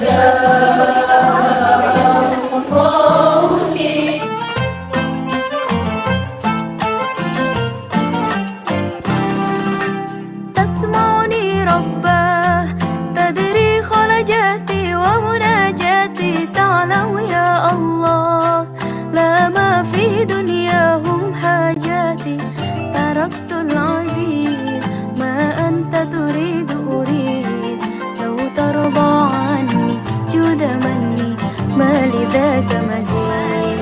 تسمعني رباه تدري خلجاتي ومناجاتي، تعلم يا الله لا ما في دنياهم حاجاتي. تركت العبيد ما أنت تريد أريد، لو ترضى عني جود مني ما لذاك مزيد.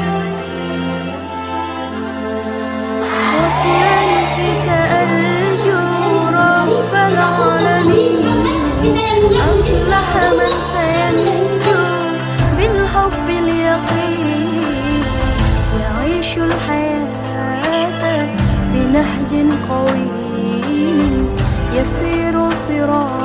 وصلا فيك أرجو رب العالمين، أفلح من سينجو بالحب اليقين، يعيش الحياة بنهج قويم يسير صراط